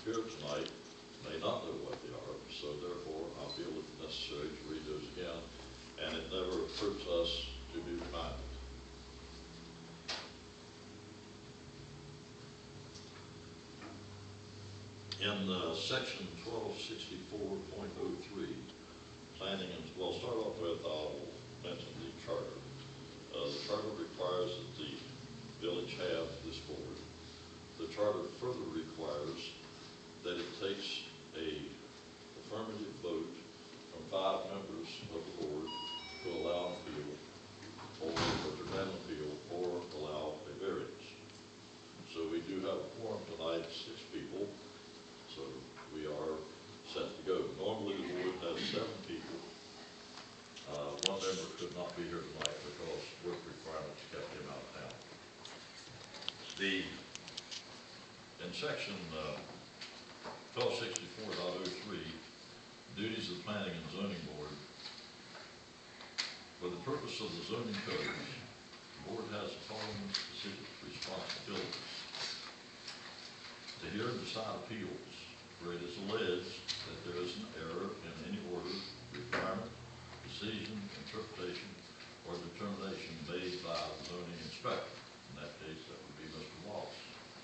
here tonight may not know what they are, so therefore I feel it necessary to read those again, and it never hurts us to be reminded. In section 1264.03, planning and, well, start off with, I'll mention the charter. The charter requires that the village have this board. The charter further requires that it takes a affirmative vote from 5 members of the board to allow an appeal, or to grant an appeal, or allow a variance. So we do have a quorum tonight, 6 people. So we are set to go. Normally the board has 7 people. 1 member could not be here tonight because work requirements kept him out of town. In section 1264.03, duties of the Planning and Zoning Board, for the purpose of the zoning code, the board has the following specific responsibilities: to hear and decide appeals where it is alleged that there is an error in any order, requirement, decision, interpretation, or determination made by the zoning inspector. In that case, that would be Mr. Wallace.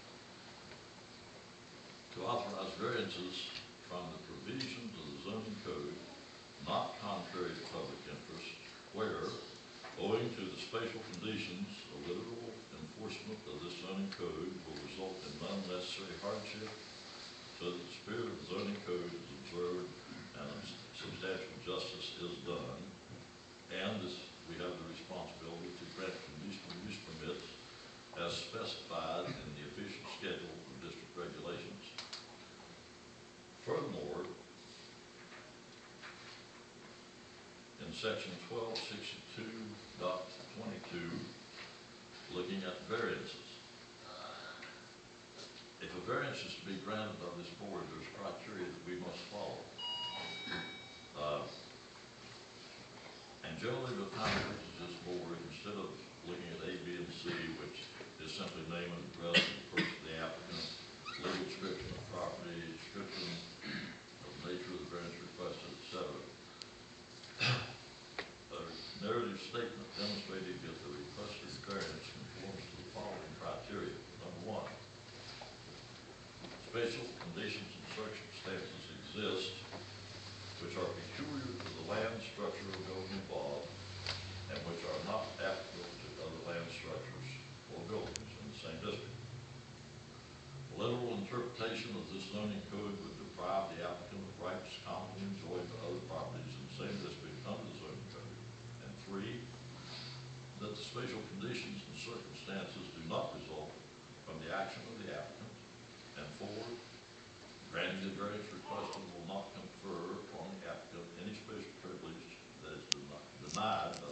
To authorize variances from the provisions of the zoning code not contrary to public interest, where, owing to the spatial conditions, a literal enforcement of this zoning code will result in unnecessary hardship, so that the spirit of the zoning code is observed and substantial justice is done. And this, we have the responsibility to grant conditional use permits as specified in the official schedule of district regulations. Furthermore, in section 1262.22, looking at variances. If a variance is to be granted by this board, there's criteria that we must follow. And generally, the time it reaches this board, instead of looking at A, B, and C, which is simply name and address of the person, the applicant, legal description of property, description of the nature of the variance requested, etc. A narrative statement demonstrating that the requested variance conforms to the following criteria. Number 1, special conditions and circumstances exist which are peculiar to the land, structure, or building involved, and which are not applicable to other land structures or buildings in the same district. The literal interpretation of this zoning code would deprive the applicant of rights commonly enjoyed by other properties in the same district under the zoning code. And 3, that the spatial conditions and circumstances do not result from the action of the applicant. And 4, granting the variance requested will not confer upon the applicant any special privilege that is denied by